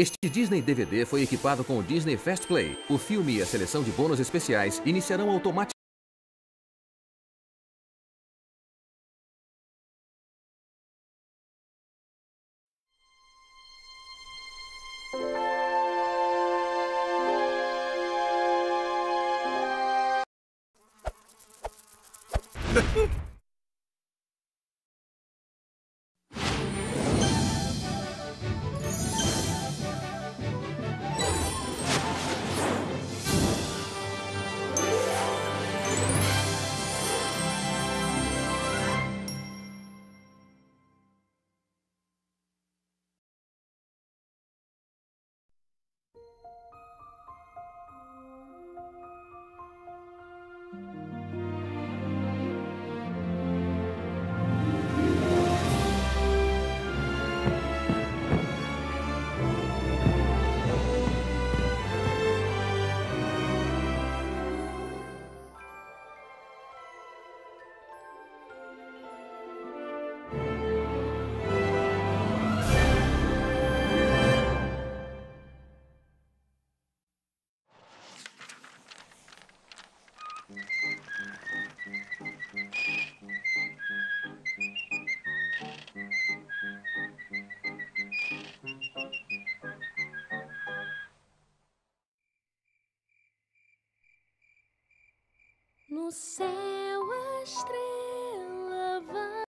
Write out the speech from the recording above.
Este Disney DVD foi equipado com o Disney Fast Play. O filme e a seleção de bônus especiais iniciarão automaticamente. No céu, a estrela